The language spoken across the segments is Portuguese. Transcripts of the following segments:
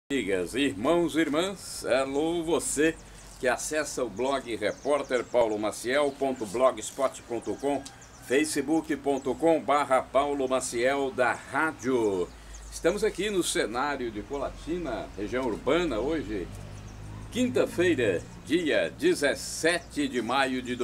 Amigas, irmãos e irmãs, alô você que acessa o blog repórterpaulomaciel.blogspot.com, facebook.com/Paulo Maciel da rádio. Estamos aqui no cenário de Colatina, região urbana, hoje, quinta-feira, dia 17 de maio de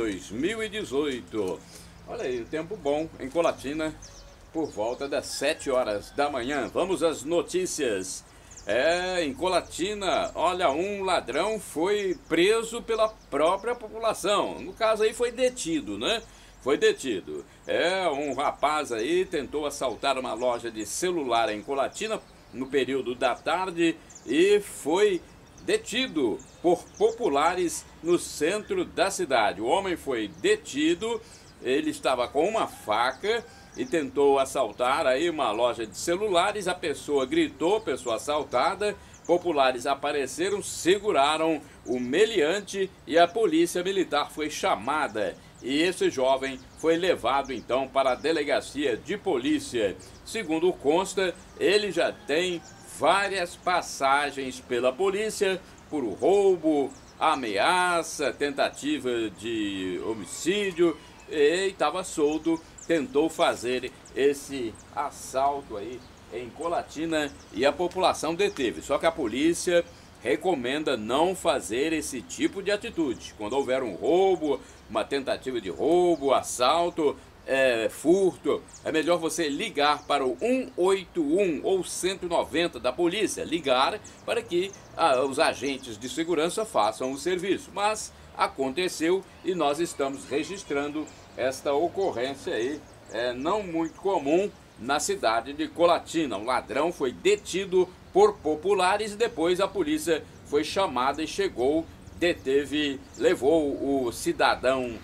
2018. Olha aí, o tempo bom em Colatina, por volta das 7 horas da manhã. Vamos às notícias. Em Colatina, olha, um ladrão foi preso pela própria população. No caso aí foi detido, né? Foi detido. Um rapaz aí tentou assaltar uma loja de celular em Colatina no período da tarde e foi detido por populares no centro da cidade. O homem foi detido, ele estava com uma faca e tentou assaltar aí uma loja de celulares. A pessoa gritou, pessoa assaltada, populares apareceram, seguraram o meliante e a polícia militar foi chamada. E esse jovem foi levado então para a delegacia de polícia. Segundo consta, ele já tem várias passagens pela polícia por roubo, ameaça, tentativa de homicídio e estava solto. Tentou fazer esse assalto aí em Colatina e a população deteve. Só que a polícia recomenda não fazer esse tipo de atitude. Quando houver um roubo, uma tentativa de roubo, assalto, furto, é melhor você ligar para o 181 ou 190 da polícia. Ligar para que os agentes de segurança façam o serviço. Mas aconteceu e nós estamos registrando esta ocorrência aí, não muito comum na cidade de Colatina. Um ladrão foi detido por populares e depois a polícia foi chamada e chegou, deteve, levou o cidadão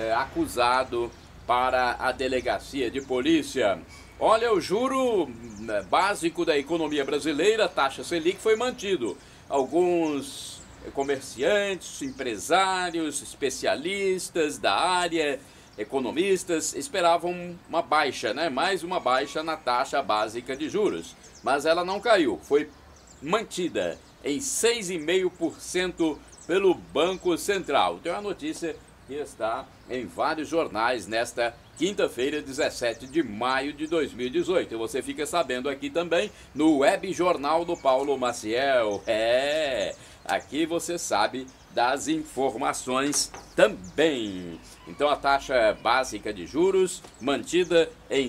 acusado para a delegacia de polícia. Olha, o juro básico da economia brasileira, a taxa Selic, foi mantido. Alguns comerciantes, empresários, especialistas da área, economistas esperavam uma baixa, né? Mais uma baixa na taxa básica de juros, mas ela não caiu, foi mantida em 6,5% pelo Banco Central. Tem uma notícia que está em vários jornais nesta quinta-feira, 17 de maio de 2018. E você fica sabendo aqui também no Web Jornal do Paulo Maciel. Aqui você sabe das informações também. Então a taxa básica de juros mantida em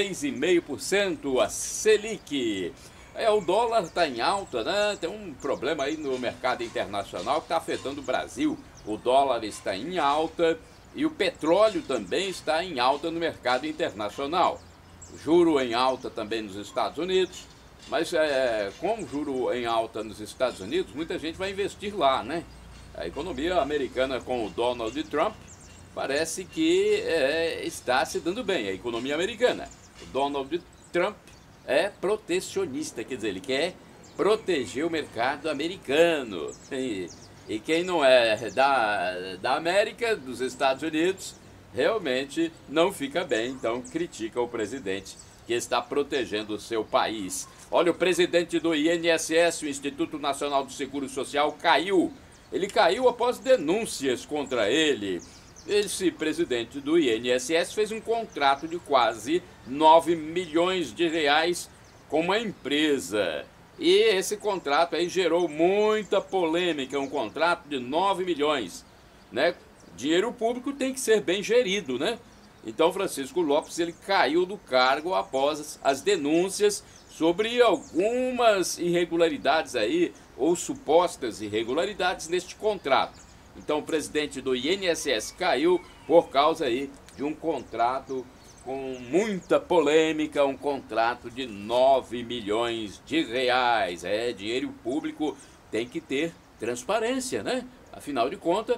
6,5%, a Selic. O dólar está em alta, né? Tem um problema aí no mercado internacional que está afetando o Brasil. O dólar está em alta e o petróleo também está em alta no mercado internacional. Juro em alta também nos Estados Unidos. Mas com o juro em alta nos Estados Unidos, muita gente vai investir lá, né? A economia americana com o Donald Trump parece que está se dando bem, a economia americana. O Donald Trump é protecionista, quer dizer, ele quer proteger o mercado americano. E quem não é da América, dos Estados Unidos, realmente não fica bem, então critica o presidente que está protegendo o seu país. Olha, o presidente do INSS, o Instituto Nacional do Seguro Social, caiu. Ele caiu após denúncias contra ele. Esse presidente do INSS fez um contrato de quase 9 milhões de reais com uma empresa. E esse contrato aí gerou muita polêmica, um contrato de 9 milhões, né? Dinheiro público tem que ser bem gerido, né? Então Francisco Lopes, ele caiu do cargo após as denúncias sobre algumas irregularidades aí, ou supostas irregularidades neste contrato. Então o presidente do INSS caiu por causa aí de um contrato com muita polêmica, um contrato de 9 milhões de reais. Dinheiro público tem que ter transparência, né? Afinal de contas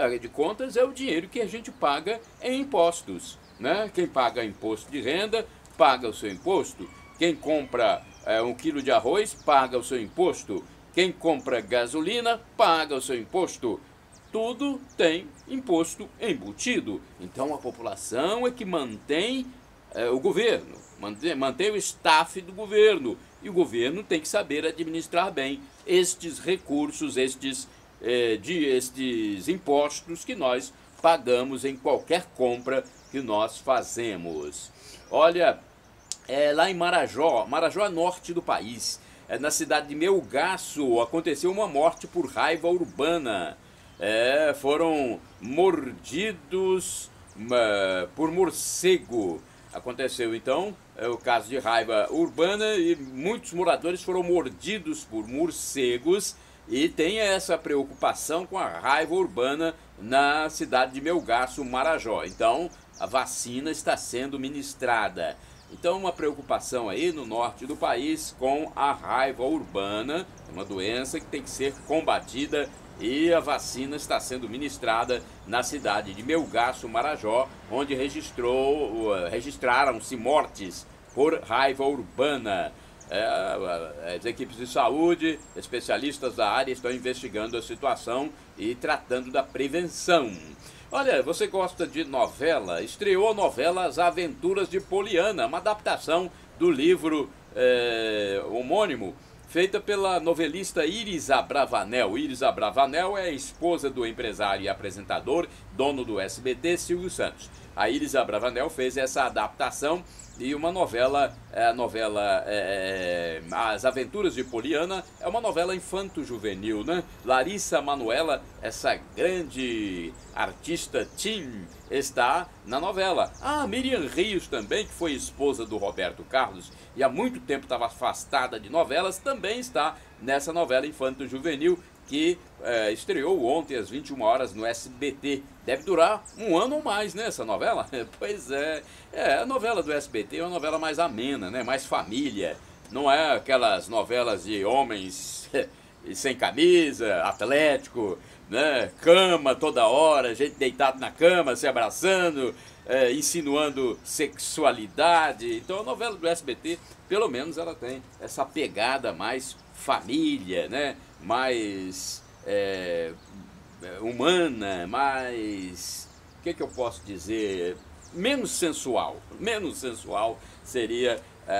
é o dinheiro que a gente paga em impostos, né? Quem paga imposto de renda, paga o seu imposto. Quem compra 1 quilo de arroz, paga o seu imposto. Quem compra gasolina, paga o seu imposto. Tudo tem imposto embutido. Então a população é que mantém o governo, mantém o staff do governo, E o governo tem que saber administrar bem estes recursos, estes impostos que nós pagamos em qualquer compra que nós fazemos. Olha, lá em Marajó, Marajó é norte do país, na cidade de Melgaço, aconteceu uma morte por raiva urbana. Foram mordidos por morcego. Aconteceu então o caso de raiva urbana e muitos moradores foram mordidos por morcegos e tem essa preocupação com a raiva urbana na cidade de Melgaço, Marajó. Então a vacina está sendo ministrada. Então uma preocupação aí no norte do país com a raiva urbana, uma doença que tem que ser combatida e a vacina está sendo ministrada na cidade de Melgaço, Marajó, onde registraram-se mortes por raiva urbana. As equipes de saúde, especialistas da área estão investigando a situação e tratando da prevenção. Olha, você gosta de novela? Estreou a novela As Aventuras de Poliana, uma adaptação do livro homônimo, feita pela novelista Iris Abravanel. Iris Abravanel é a esposa do empresário e apresentador, dono do SBT, Silvio Santos. A Iris Abravanel fez essa adaptação e uma novela, As Aventuras de Poliana, é uma novela infanto-juvenil, né? Larissa Manoela, essa grande artista teen, está na novela. Miriam Rios também, que foi esposa do Roberto Carlos e há muito tempo estava afastada de novelas, também está nessa novela infanto-juvenil que estreou ontem às 21 horas no SBT. Deve durar um ano ou mais, né, essa novela? Pois a novela do SBT é uma novela mais amena, né, mais família. Não é aquelas novelas de homens sem camisa, atlético, né, cama toda hora, gente deitado na cama, se abraçando, insinuando sexualidade. Então a novela do SBT, pelo menos ela tem essa pegada mais família, né, mais humana, mais, o que eu posso dizer, menos sensual seria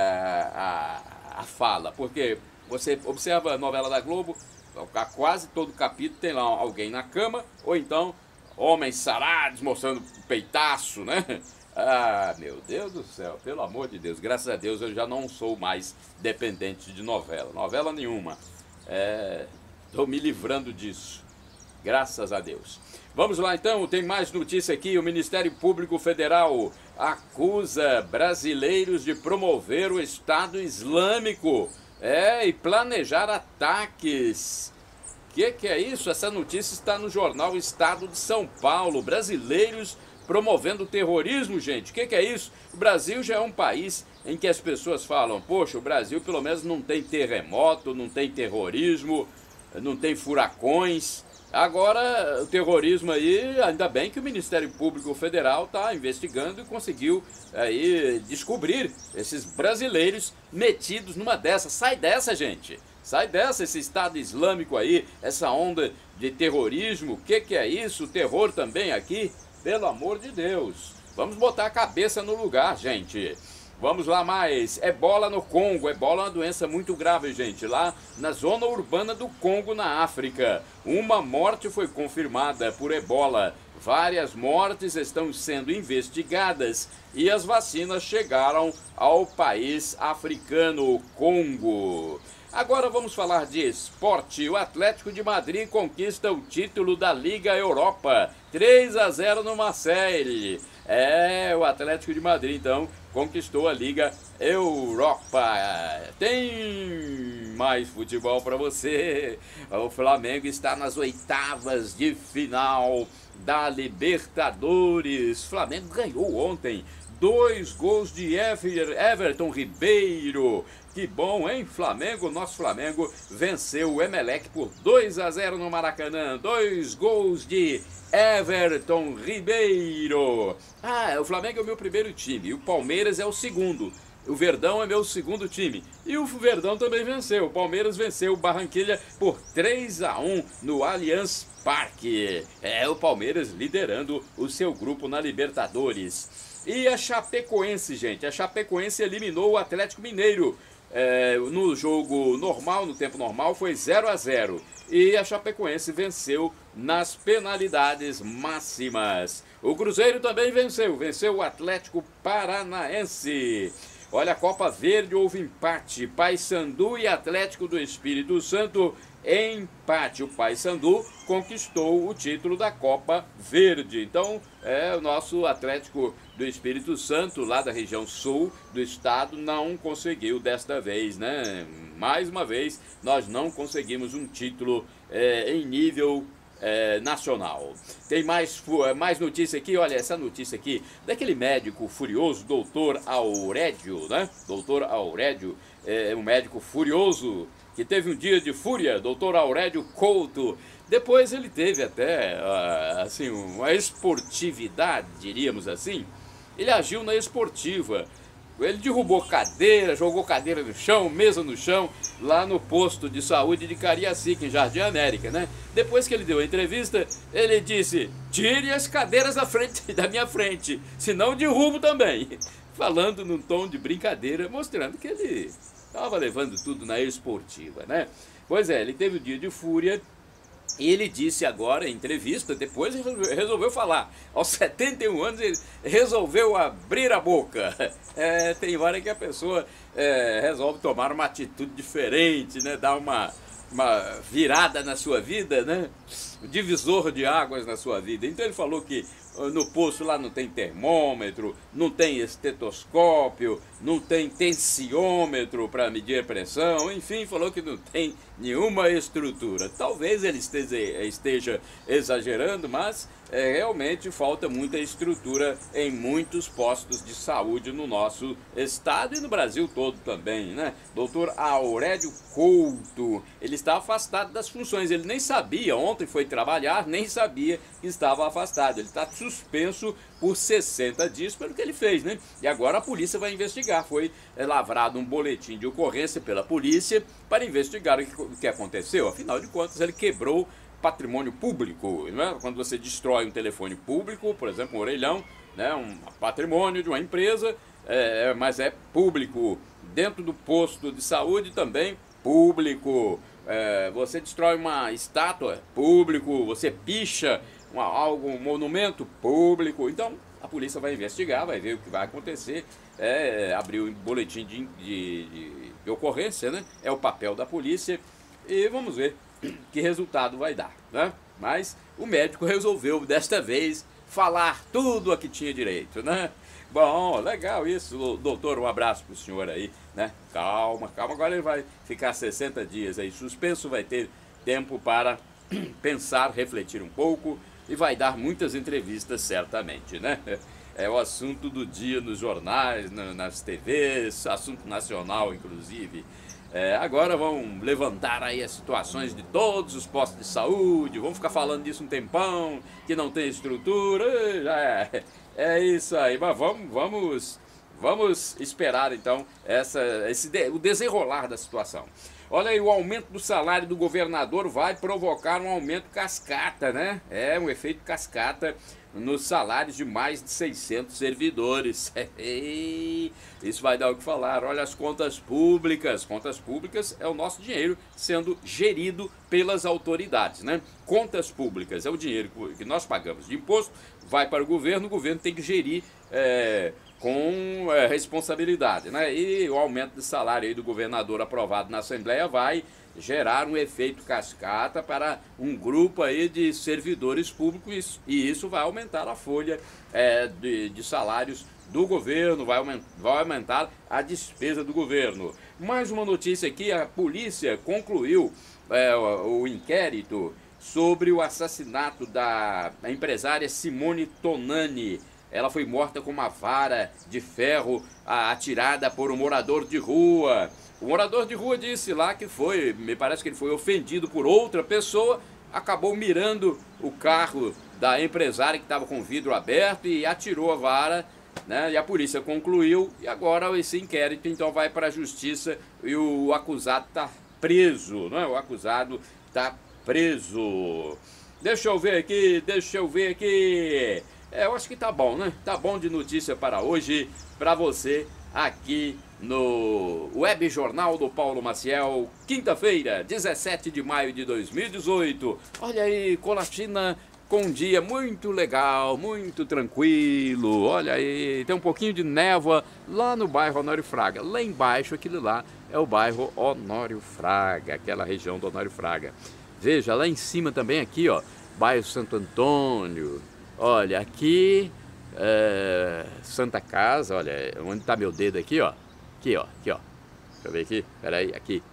a fala, porque você observa a novela da Globo, quase todo capítulo tem lá alguém na cama, ou então homens sarados mostrando peitaço, né? Meu Deus do céu, pelo amor de Deus, graças a Deus eu já não sou mais dependente de novela nenhuma. Estou me livrando disso, graças a Deus. Vamos lá então, tem mais notícia aqui. O Ministério Público Federal acusa brasileiros de promover o Estado Islâmico e planejar ataques. Que é isso? Essa notícia está no jornal Estado de São Paulo. Brasileiros promovendo terrorismo, gente. Que é isso? O Brasil já é um país em que as pessoas falam, poxa, o Brasil pelo menos não tem terremoto, não tem terrorismo, não tem furacões. Agora, o terrorismo aí, ainda bem que o Ministério Público Federal está investigando e conseguiu aí descobrir esses brasileiros metidos numa dessa. Sai dessa, gente. Sai dessa, esse Estado Islâmico aí, essa onda de terrorismo. Que é isso? O terror também aqui? Pelo amor de Deus. Vamos botar a cabeça no lugar, gente. Vamos lá mais. Ebola no Congo. Ebola é uma doença muito grave, gente. Lá na zona urbana do Congo, na África. Uma morte foi confirmada por ebola. Várias mortes estão sendo investigadas e as vacinas chegaram ao país africano, Congo. Agora vamos falar de esporte. O Atlético de Madrid conquista o título da Liga Europa. 3-0 no Marseille. O Atlético de Madrid, então, conquistou a Liga Europa. Tem mais futebol para você. O Flamengo está nas oitavas de final da Libertadores. Flamengo ganhou ontem. 2 gols de Everton Ribeiro. Que bom, hein, Flamengo? Nosso Flamengo venceu o Emelec por 2-0 no Maracanã. 2 gols de Everton Ribeiro. O Flamengo é o meu primeiro time e o Palmeiras é o segundo. O Verdão é meu segundo time. E o Verdão também venceu. O Palmeiras venceu o Barranquilla por 3-1 no Allianz Parque. O Palmeiras liderando o seu grupo na Libertadores. E a Chapecoense, gente. A Chapecoense eliminou o Atlético Mineiro No jogo normal, no tempo normal, foi 0-0. E a Chapecoense venceu nas penalidades máximas. O Cruzeiro também venceu o Atlético Paranaense. Olha, a Copa Verde houve empate. Paysandu e Atlético do Espírito Santo, empate. O Paysandu conquistou o título da Copa Verde. Então, o nosso Atlético do Espírito Santo, lá da região sul do estado, não conseguiu desta vez, né? Mais uma vez, nós não conseguimos um título em nível nacional. Tem mais notícia aqui, olha essa notícia aqui, daquele médico furioso, doutor Aurédio, né? Doutor Aurédio é um médico furioso, que teve um dia de fúria, doutor Aurédio Couto. Depois ele teve até, assim, uma esportividade, diríamos assim. Ele agiu na esportiva. Ele derrubou cadeira, jogou cadeira no chão, mesa no chão, lá no posto de saúde de Cariacica, em Jardim América, né? Depois que ele deu a entrevista, ele disse: tire as cadeiras da minha frente, senão derrubo também. Falando num tom de brincadeira, mostrando que ele estava levando tudo na esportiva, né? Pois é, ele teve um dia de fúria. E ele disse agora em entrevista, depois resolveu falar. Aos 71 anos ele resolveu abrir a boca. Tem hora que a pessoa resolve tomar uma atitude diferente, né? Dar uma virada na sua vida, né? Um divisor de águas na sua vida. Então ele falou que no posto lá não tem termômetro, não tem estetoscópio, não tem tensiômetro para medir a pressão, enfim, falou que não tem nenhuma estrutura. Talvez ele esteja exagerando, mas realmente falta muita estrutura em muitos postos de saúde no nosso estado e no Brasil todo também, né? Doutor Aurédio Couto, ele está afastado das funções, ele nem sabia, ontem foi trabalhar, nem sabia que estava afastado, ele está suspenso por 60 dias pelo que ele fez, né? E agora a polícia vai investigar. Foi lavrado um boletim de ocorrência pela polícia para investigar o que aconteceu. Afinal de contas, ele quebrou patrimônio público, né? Quando você destrói um telefone público, por exemplo, um orelhão, né? Um patrimônio de uma empresa, mas é público. Dentro do posto de saúde também, público. Você destrói uma estátua, público. Você picha um monumento, público. Então a polícia vai investigar, vai ver o que vai acontecer, abrir um boletim de ocorrência, né? É o papel da polícia e vamos ver que resultado vai dar, né? Mas o médico resolveu desta vez falar tudo a que tinha direito, né? Bom, legal isso, doutor, um abraço pro senhor aí, né? Calma, agora ele vai ficar 60 dias aí suspenso, vai ter tempo para pensar, refletir um pouco e vai dar muitas entrevistas certamente, né? É o assunto do dia nos jornais, nas TVs, assunto nacional inclusive. Agora vão levantar aí as situações de todos os postos de saúde, vão ficar falando disso um tempão, que não tem estrutura, é isso aí, mas vamos esperar então o desenrolar da situação. Olha aí, o aumento do salário do governador vai provocar um aumento cascata, né? Um efeito cascata nos salários de mais de 600 servidores. Isso vai dar o que falar. Olha, as contas públicas. Contas públicas é o nosso dinheiro sendo gerido pelas autoridades, né? Contas públicas é o dinheiro que nós pagamos de imposto, vai para o governo tem que gerir com responsabilidade, né? E o aumento de salário aí do governador aprovado na Assembleia vai gerar um efeito cascata para um grupo aí de servidores públicos e isso vai aumentar a folha de salários do governo, vai aumentar a despesa do governo. Mais uma notícia aqui, a polícia concluiu o inquérito sobre o assassinato da empresária Simone Tonani. Ela foi morta com uma vara de ferro atirada por um morador de rua. O morador de rua disse lá que me parece que ele foi ofendido por outra pessoa, acabou mirando o carro da empresária que estava com o vidro aberto e atirou a vara, né? E a polícia concluiu e agora esse inquérito então vai para a justiça e o acusado está preso, não é? O acusado está preso. Deixa eu ver aqui. Eu acho que tá bom, né? Tá bom de notícia para hoje, para você aqui no Web Jornal do Paulo Maciel, quinta-feira, 17 de maio de 2018. Olha aí, Colatina com um dia muito legal, muito tranquilo. Olha aí, tem um pouquinho de névoa lá no bairro Honório Fraga. Lá embaixo, aquilo lá é o bairro Honório Fraga, aquela região do Honório Fraga. Veja, lá em cima também aqui, ó, bairro Santo Antônio. Olha, aqui, Santa Casa, olha, onde está meu dedo aqui, ó. Aqui, ó, aqui, ó. Deixa eu ver aqui, peraí, aqui.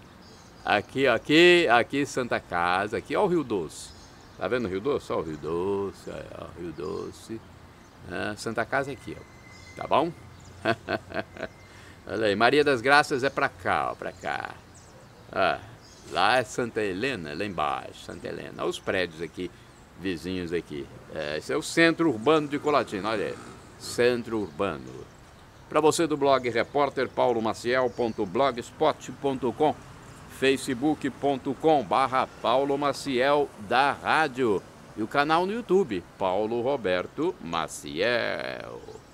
Aqui Santa Casa, aqui, ó o Rio Doce. Tá vendo o Rio Doce? Ó o Rio Doce, ó o Rio Doce. Santa Casa aqui, ó. Tá bom? Olha aí, Maria das Graças é pra cá, ó, pra cá. Lá é Santa Helena, lá embaixo, Santa Helena. Olha os prédios aqui, vizinhos aqui. Esse é o centro urbano de Colatina, olha aí. Centro urbano. Para você do blog repórter paulomaciel.blogspot.com, facebook.com/Paulo Maciel da Rádio e o canal no YouTube, Paulo Roberto Maciel.